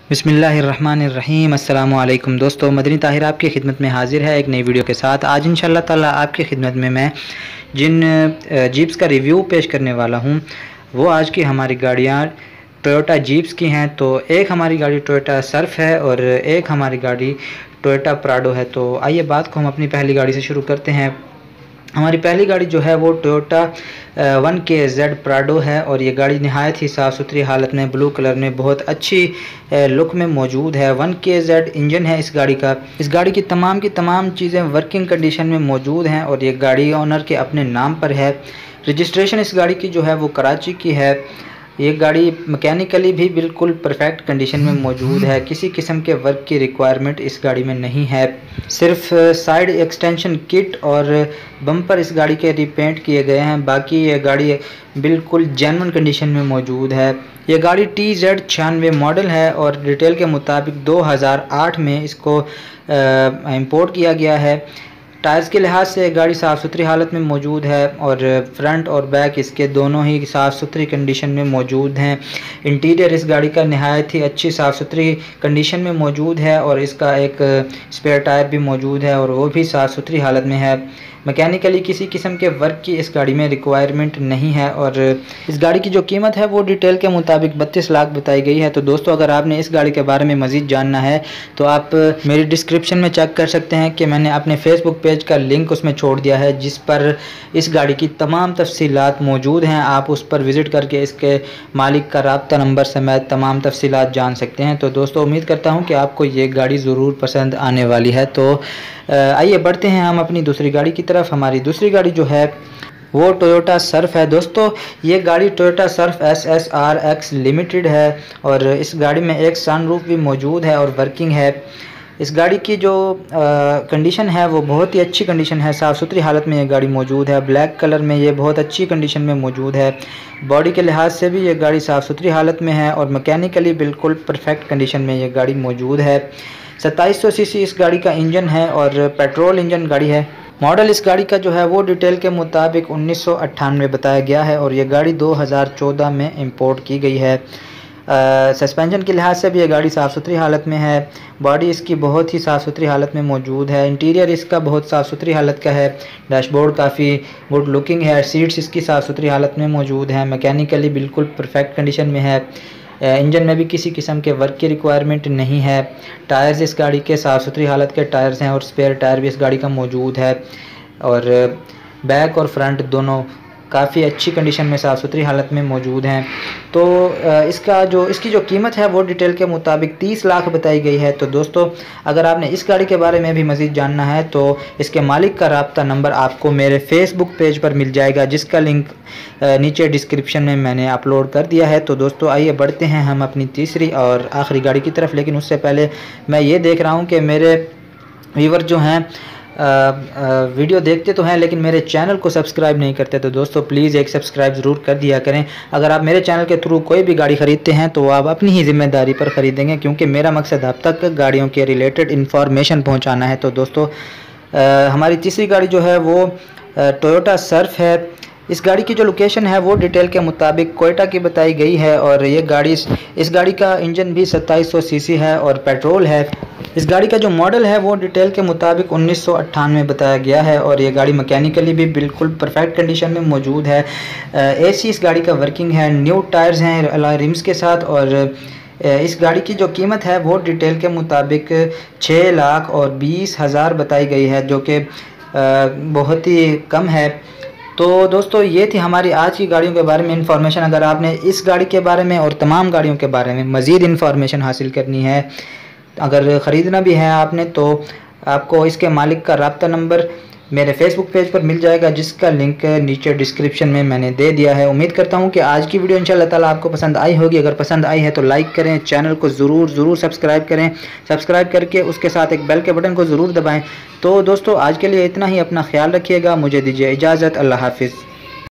बिस्मिल्लाहिर्रहमानिर्रहीम। अस्सलामु अलैकुम दोस्तों, मदनी ताहिर आपकी खिदमत में हाजिर है एक नई वीडियो के साथ। आज इंशाअल्लाह ताला आपकी खिदमत में मैं जिन जीप्स का रिव्यू पेश करने वाला हूँ वो आज की हमारी गाड़ियाँ टोयोटा जीप्स की हैं। तो एक हमारी गाड़ी टोयोटा सर्फ है और एक हमारी गाड़ी टोयोटा प्राडो है। तो आइए बात को हम अपनी पहली गाड़ी से शुरू करते हैं। हमारी पहली गाड़ी जो है वो टोयोटा 1KZ प्राडो है और ये गाड़ी नहायत ही साफ़ सुथरी हालत में ब्लू कलर में बहुत अच्छी लुक में मौजूद है। 1KZ इंजन है इस गाड़ी का। इस गाड़ी की तमाम चीज़ें वर्किंग कंडीशन में मौजूद हैं और ये गाड़ी ओनर के अपने नाम पर है। रजिस्ट्रेशन इस गाड़ी की जो है वो कराची की है। ये गाड़ी मैकेनिकली भी बिल्कुल परफेक्ट कंडीशन में मौजूद है। किसी किस्म के वर्क की रिक्वायरमेंट इस गाड़ी में नहीं है। सिर्फ साइड एक्सटेंशन किट और बम्पर इस गाड़ी के रिपेंट किए गए हैं। बाकी ये गाड़ी बिल्कुल जेन्युइन कंडीशन में मौजूद है। ये गाड़ी TZ96 मॉडल है और डिटेल के मुताबिक 2008 में इसको इंपोर्ट किया गया है। टायर्स के लिहाज से गाड़ी साफ़ सुथरी हालत में मौजूद है और फ्रंट और बैक इसके दोनों ही साफ़ सुथरी कंडीशन में मौजूद हैं। इंटीरियर इस गाड़ी का नहायत ही अच्छी साफ़ सुथरी कंडीशन में मौजूद है और इसका एक स्पेयर टायर भी मौजूद है और वो भी साफ़ सुथरी हालत में है। मैकेनिकली किसी किस्म के वर्क की इस गाड़ी में रिक्वायरमेंट नहीं है और इस गाड़ी की जो कीमत है वो डिटेल के मुताबिक 32 लाख बताई गई है। तो दोस्तों, अगर आपने इस गाड़ी के बारे में मज़ीद जानना है तो आप मेरी डिस्क्रिप्शन में चेक कर सकते हैं कि मैंने अपने फेसबुक पेज का लिंक उसमें छोड़ दिया है जिस पर इस गाड़ी की तमाम तफसीलात मौजूद हैं। आप उस पर विज़िट करके इसके मालिक का राब्ता नंबर समेत तमाम तफसीलात जान सकते हैं। तो दोस्तों, उम्मीद करता हूँ कि आपको ये गाड़ी ज़रूर पसंद आने वाली है। तो आइए बढ़ते हैं हम अपनी दूसरी गाड़ी की तरफ। हमारी दूसरी गाड़ी जो है वो टोयोटा सर्फ है। दोस्तों, ये गाड़ी टोयोटा सर्फ SSRX लिमिटेड है और इस गाड़ी में एक सनरूफ भी मौजूद है और वर्किंग है। इस गाड़ी की जो कंडीशन है वो बहुत ही अच्छी कंडीशन है। साफ़ सुथरी हालत में ये गाड़ी मौजूद है। ब्लैक कलर में ये बहुत अच्छी कंडीशन में मौजूद है। बॉडी के लिहाज से भी ये गाड़ी साफ़ सुथरी हालत में है और मैकेनिकली बिल्कुल परफेक्ट कंडीशन में ये गाड़ी मौजूद है। 2700 सीसी इस गाड़ी का इंजन है और पेट्रोल इंजन गाड़ी है। मॉडल इस गाड़ी का जो है वो डिटेल के मुताबिक 1998 बताया गया है और ये गाड़ी 2014 में इंपोर्ट की गई है। सस्पेंशन के लिहाज से भी ये गाड़ी साफ़ सुथरी हालत में है। बॉडी इसकी बहुत ही साफ़ सुथरी हालत में मौजूद है। इंटीरियर इसका बहुत साफ़ सुथरी हालत का है। डैशबोर्ड काफ़ी गुड लुकिंग है। सीट्स इसकी साफ़ सुथरी हालत में मौजूद है। मैकेनिकली बिल्कुल परफेक्ट कंडीशन में है। इंजन में भी किसी किस्म के वर्क की रिक्वायरमेंट नहीं है। टायर्स इस गाड़ी के साफ़ सुथरी हालत के टायर्स हैं और स्पेयर टायर भी इस गाड़ी का मौजूद है और बैक और फ्रंट दोनों काफ़ी अच्छी कंडीशन में साफ़ सुथरी हालत में मौजूद हैं। तो इसकी जो कीमत है वो डिटेल के मुताबिक 30 लाख बताई गई है। तो दोस्तों, अगर आपने इस गाड़ी के बारे में भी मज़ीद जानना है तो इसके मालिक का राब्ता नंबर आपको मेरे फेसबुक पेज पर मिल जाएगा जिसका लिंक नीचे डिस्क्रिप्शन में मैंने अपलोड कर दिया है। तो दोस्तों, आइए बढ़ते हैं हम अपनी तीसरी और आखिरी गाड़ी की तरफ। लेकिन उससे पहले मैं ये देख रहा हूँ कि मेरे व्यूवर जो हैं वीडियो देखते तो हैं लेकिन मेरे चैनल को सब्सक्राइब नहीं करते। तो दोस्तों, प्लीज़ एक सब्सक्राइब ज़रूर कर दिया करें। अगर आप मेरे चैनल के थ्रू कोई भी गाड़ी ख़रीदते हैं तो आप अपनी ही ज़िम्मेदारी पर ख़रीदेंगे क्योंकि मेरा मकसद आप तक गाड़ियों के रिलेटेड इन्फॉर्मेशन पहुंचाना है। तो दोस्तों, हमारी तीसरी गाड़ी जो है वो टोयोटा सर्फ है। इस गाड़ी की जो लोकेशन है वो डिटेल के मुताबिक कोयटा की बताई गई है और ये गाड़ी इस गाड़ी का इंजन भी 2700 सीसी है और पेट्रोल है। इस गाड़ी का जो मॉडल है वो डिटेल के मुताबिक 1998 बताया गया है और ये गाड़ी मैकेनिकली भी बिल्कुल परफेक्ट कंडीशन में मौजूद है। AC इस गाड़ी का वर्किंग है। न्यू टायर्स हैं अलॉय रिम्स के साथ और इस गाड़ी की जो कीमत है वो डिटेल के मुताबिक 6,20,000 बताई गई है जो कि बहुत ही कम है। तो दोस्तों, ये थी हमारी आज की गाड़ियों के बारे में इंफॉर्मेशन। अगर आपने इस गाड़ी के बारे में और तमाम गाड़ियों के बारे में मज़ीद इंफॉर्मेशन हासिल करनी है, अगर ख़रीदना भी है आपने, तो आपको इसके मालिक का राब्ता नंबर मेरे फेसबुक पेज पर मिल जाएगा जिसका लिंक नीचे डिस्क्रिप्शन में मैंने दे दिया है। उम्मीद करता हूँ कि आज की वीडियो इंशाअल्लाह ताला आपको पसंद आई होगी। अगर पसंद आई है तो लाइक करें, चैनल को ज़रूर सब्सक्राइब करें। सब्सक्राइब करके उसके साथ एक बेल के बटन को ज़रूर दबाएँ। तो दोस्तों, आज के लिए इतना ही। अपना ख्याल रखिएगा। मुझे दीजिए इजाज़त। अल्लाह हाफिज़।